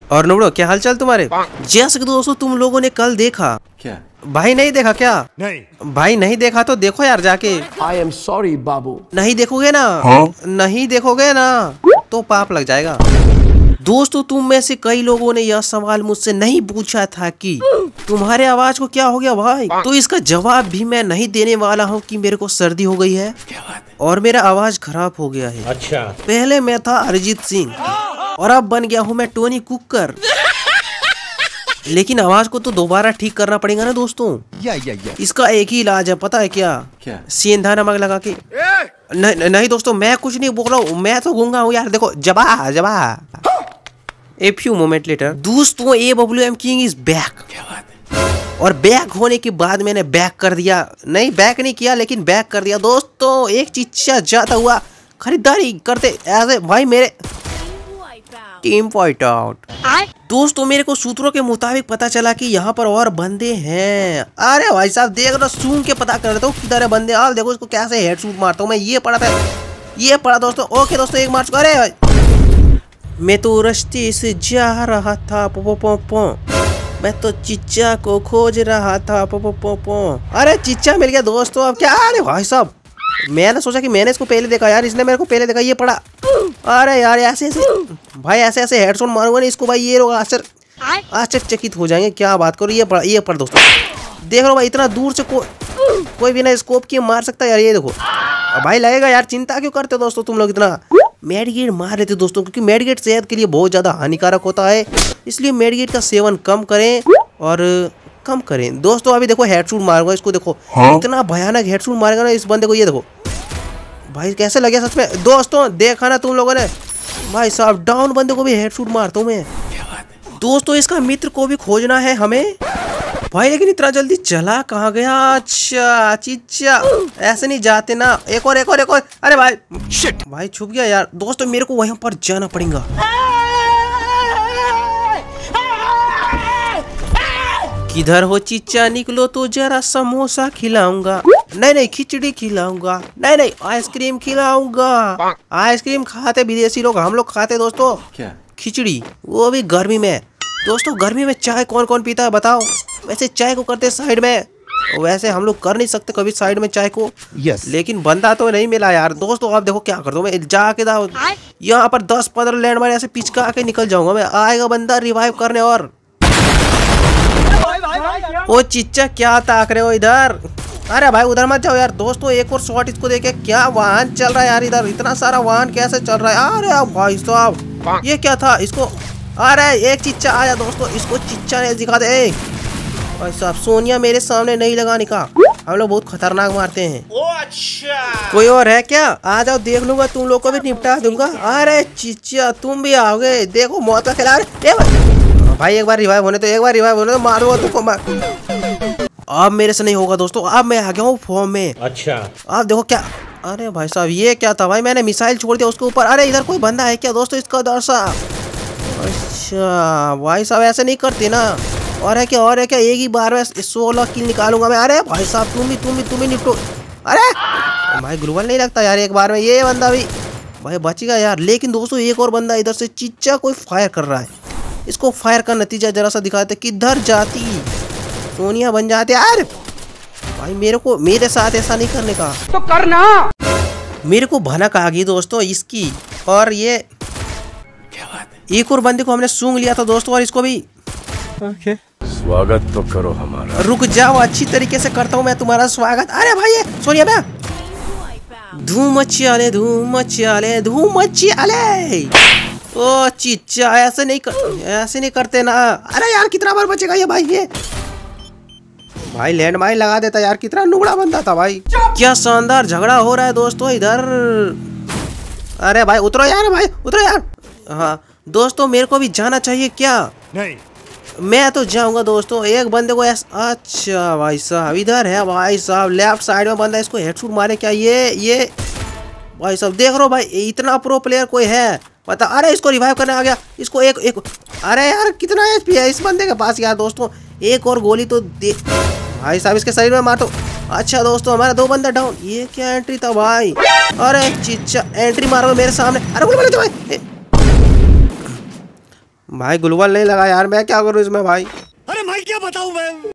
और नुबड़ो क्या हालचाल तुम्हारे? जैसे कि दोस्तों तुम लोगों ने कल देखा क्या भाई, नहीं देखा क्या? नहीं भाई नहीं देखा तो देखो यार जाके। आई एम सॉरी बाबू। नहीं देखोगे ना? नहीं देखोगे ना तो पाप लग जाएगा। दोस्तों तुम में से कई लोगों ने यह सवाल मुझसे नहीं पूछा था कि तुम्हारे आवाज को क्या हो गया भाई, तो इसका जवाब भी मैं नहीं देने वाला हूँ कि मेरे को सर्दी हो गई है और मेरा आवाज खराब हो गया है। अच्छा, पहले मैं था अरिजीत सिंह और अब बन गया हूँ मैं टोनी कुकर। लेकिन आवाज को तो दोबारा ठीक करना पड़ेगा ना दोस्तों। इसका एक ही इलाज है, पता है क्या? सेंधा नमक लगा के। नहीं दोस्तों मैं कुछ नहीं बोल रहा हूँ, मैं तो गूंगा हूँ यार। देखो जबा जबा। A few moment later, दोस्तों AWM King is back। और बैक होने के बाद मैंने बैक कर दिया, नहीं बैक नहीं किया लेकिन बैक कर दिया दोस्तों। एक चीचा जाता हुआ खरीदारी करते ऐसे भाई मेरे टीम फाइट आउट। दोस्तों मेरे को सूत्रों के मुताबिक पता चला कि यहाँ पर और बंदे हैं। अरे भाई साहब देख रहा सूंघ के पता कर देता हूँ किधर है बंदे। आप देखो इसको कैसे हेड शूट मारता हूँ मैं। ये पड़ा था, ये पड़ा दोस्तों। ओके दोस्तों एक मार चुका। अरे भाई मैं तो रास्ते से जा रहा था पो मैं तो चिच्चा को खोज रहा था पो। अरे चिच्चा मिल गया दोस्तों। अब क्या? अरे भाई साहब मैंने सोचा कि मैंने इसको पहले देखा यार, इसने मेरे को पहले देखा। ये पड़ा। अरे यार ऐसे ऐसे भाई ऐसे ऐसे हेडशॉट मारूंगा ना इसको भाई, ये लोग आश्चर्यचकित हो जाएंगे। क्या बात करो। ये पड़ दोस्तों देख लो भाई, इतना दूर से कोई बिना स्कोप के मार सकता है यार। ये देखो भाई लगेगा यार। चिंता क्यों करते हो दोस्तों तुम लोग इतना? मेडिकेट मार लेते दोस्तों, क्योंकि मेडिकेट सेहत के लिए बहुत ज्यादा हानिकारक होता है, इसलिए मेडिकेट का सेवन कम करें और कम करें दोस्तों। अभी देखो हेडशॉट मारूंगा इसको। देखो इतना भयानक हेडशॉट मारेगा ना इस बंदे को। ये देखो भाई कैसे लगे सच में दोस्तों। देखा ना तुम लोगों ने भाई साहब, डाउन बंदे को भी हेडशॉट मारता हूँ मैं दोस्तों। इसका मित्र को भी खोजना है हमें भाई, लेकिन इतना जल्दी चला कहाँ गया? अच्छा चिच्चा ऐसे नहीं जाते ना। एक और। अरे भाई शिट भाई छुप गया यार दोस्तों। मेरे को वहीं पर जाना पड़ेगा। किधर हो चिच्चा? निकलो तो जरा समोसा खिलाऊंगा। नहीं खिचड़ी खिलाऊंगा। नहीं आइसक्रीम खिलाऊंगा। आइसक्रीम खाते विदेशी लोग, हम लोग खाते दोस्तों क्या? खिचड़ी, वो भी गर्मी में दोस्तों। गर्मी में चाय कौन कौन पीता है बताओ? वैसे चाय को करते साइड में, वैसे हम लोग कर नहीं सकते कभी साइड में चाय को। लेकिन बंदा तो नहीं मिला यार दोस्तों। अब देखो क्या कर दूं मैं, जाके यहाँ पर 10-15 लैंडमाइन ऐसे पिचका के निकल जाऊंगा मैं। आएगा बंदा रिवाइव करने। और ओ चिच्चा क्या ताक रहे हो इधर? अरे भाई उधर मत जाओ यार दोस्तों। एक और शॉट इसको देखे। क्या वाहन चल रहा है यार इधर? इतना सारा वाहन कैसे चल रहा है? अरे भाई साहब ये क्या था? इसको अरे एक चिच्चा आया दोस्तों, इसको चिच्चा ने दिखा दे। भाई साहब सोनिया मेरे सामने नहीं लगाने का, हम लोग बहुत खतरनाक मारते हैं। अच्छा कोई और है क्या? आ जाओ देख लूंगा, तुम लोग को भी निपटा दूंगा। अरे चिच्चा तुम भी आओगे? देखो मौत का खिला। भाई एक बार रिवाइव होने तो मारो तुमको मार। अब मेरे से नहीं होगा दोस्तों, अब मैं आ गया हूँ फॉर्म में। अच्छा अब देखो क्या। अरे भाई साहब ये क्या था भाई? मैंने मिसाइल छोड़ दिया उसके ऊपर। अरे इधर कोई बंदा है क्या दोस्तों? इसका दर्शा। अच्छा भाई साहब ऐसे नहीं करते ना। और है क्या एक ही बार में 16 किल निकालूंगा मैं। अरे भाई साहब तुम भी निपटो। अरे भाई ग्लूवल नहीं लगता यार एक बार में। ये बंदा भी भाई बचेगा यार। लेकिन दोस्तों एक और बंदा इधर से चिच्चा कोई फायर कर रहा है। इसको फायर का नतीजा जरा सा दिखाते। किधर जाती सोनिया बन जाते यार। भाई मेरे साथ ऐसा नहीं करने का तो करना। मेरे को भनक आ गई दोस्तों इसकी। और ये क्या बात है? एक और बंदे को हमने सूंघ लिया था दोस्तों, और इसको भी स्वागत तो करो हमारा। रुक जाओ अच्छी तरीके से करता हूँ मैं तुम्हारा स्वागत। अरे भाई ये सोनिया बे धूम मचाले ओ चिच्चा ऐसे नहीं करते ना। अरे यार कितना बार बचेगा ये भाई? ये भाई लैंड माइन लगा देता यार। कितना नुगड़ा बंदा था भाई। क्या शानदार झगड़ा हो रहा है दोस्तों इधर। अरे भाई उतरो यार। हाँ दोस्तों मेरे को भी जाना चाहिए क्या? नहीं मैं तो जाऊंगा दोस्तों। एक बंदे को अच्छा भाई साहब इधर है भाई साहब, लेफ्ट साइड में बंदा। इसको हेडशॉट मारे क्या? ये भाई साहब देख रहे हो भाई इतना प्रो प्लेयर कोई है पता? अरे इसको रिवाइव करने आ गया। इसको एक अरे यार कितना एचपी है इस बंदे के पास यार दोस्तों। एक और गोली तो दे भाई साहब इसके शरीर में मार दो। अच्छा दोस्तों हमारा 2 बंदा डाउन। ये क्या एंट्री था भाई? अरे चिच्चा एंट्री मारो मेरे सामने। अरे भाई भाई ग्लूवल नहीं लगा यार, मैं क्या करूँ इसमें भाई। अरे भाई क्या बताऊं मैं।